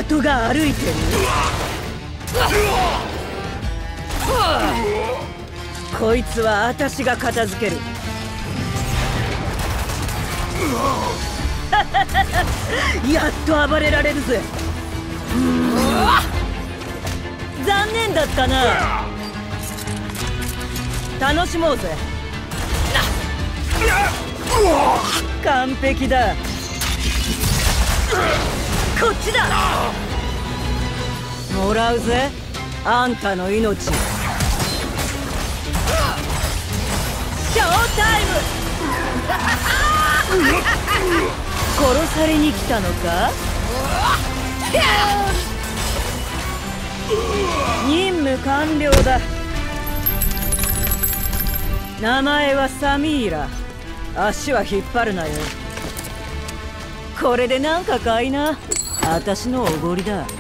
鳩が歩いてる。こいつは私が片付ける。やっと暴れられるぜ。残念だったな。楽しもうぜ。完璧だ。こっちだ。もらうぜ、あんたの命。ショータイム。殺されに来たのか。任務完了だ。名前はサミーラ。足は引っ張るなよ。これでなんかかいな。私のおごりだ。